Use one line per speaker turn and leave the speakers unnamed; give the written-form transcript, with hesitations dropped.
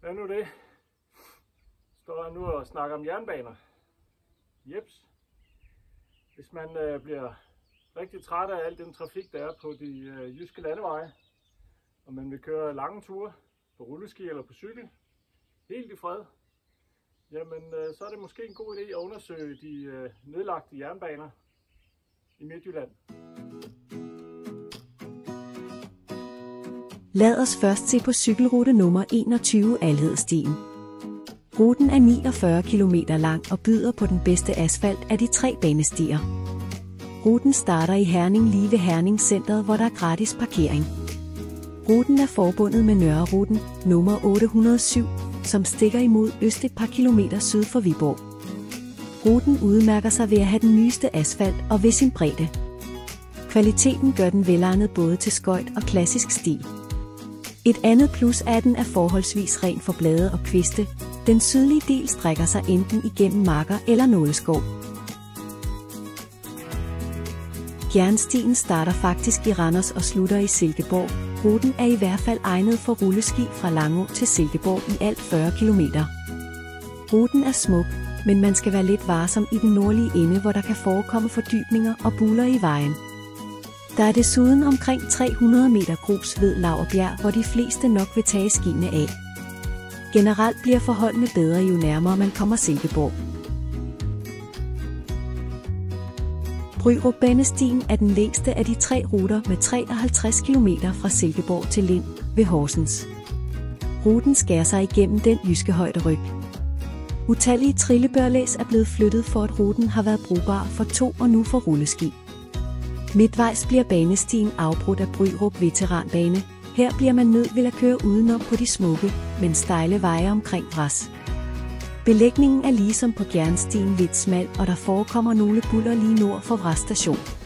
Hvad nu det? Står jeg nu og snakker om jernbaner. Jeps. Hvis man bliver rigtig træt af al den trafik, der er på de jyske landeveje, og man vil køre lange ture på rulleski eller på cykel, helt i fred, jamen så er det måske en god idé at undersøge de nedlagte jernbaner i Midtjylland.
Lad os først se på cykelrute nummer 21 Alhedstien. Ruten er 49 km lang og byder på den bedste asfalt af de 3 banestier. Ruten starter i Herning lige ved Herning Centret, hvor der er gratis parkering. Ruten er forbundet med Nørreruten nummer 807, som stikker imod øst et par kilometer syd for Viborg. Ruten udmærker sig ved at have den nyeste asfalt og ved sin bredde. Kvaliteten gør den velegnet både til skøjt og klassisk stil. Et andet plus er, at den er forholdsvis ren for blade og kviste. Den sydlige del strækker sig enten igennem marker eller nåleskov. Jernstien starter faktisk i Randers og slutter i Silkeborg. Ruten er i hvert fald egnet for rulleski fra Langå til Silkeborg i alt 40 km. Ruten er smuk, men man skal være lidt varsom i den nordlige ende, hvor der kan forekomme fordybninger og buler i vejen. Der er desuden omkring 300 meter grus ved Laurbjerg, hvor de fleste nok vil tage skiene af. Generelt bliver forholdene bedre, jo nærmere man kommer Silkeborg. Bryrup-banestien er den længste af de 3 ruter med 53 km fra Silkeborg til Lind ved Horsens. Ruten skærer sig igennem den jyske højderyg. Utallige trillebørlæs er blevet flyttet, for at ruten har været brugbar for tog og nu for rulleski. Midtvejs bliver banestien afbrudt af Bryrup Veteranbane. Her bliver man nødt til at køre udenom på de smukke, men stejle veje omkring græs. Belægningen er ligesom på jernstien lidt smal, og der forekommer nogle buller lige nord for Vras station.